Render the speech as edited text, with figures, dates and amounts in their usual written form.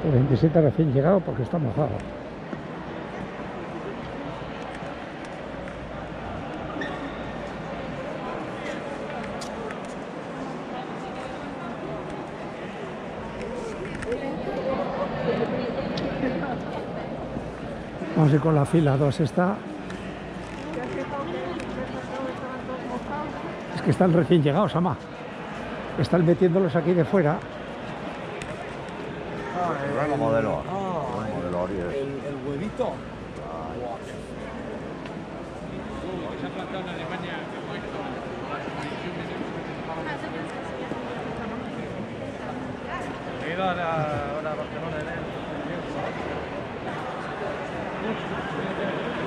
El 27 recién llegado porque está mojado. Vamos a ir con la fila 2 esta. Es que están recién llegados, ama. Están metiéndolos aquí de fuera. El modelo. El modelo el huevito. Se ha plantado en Alemania he ido a Barcelona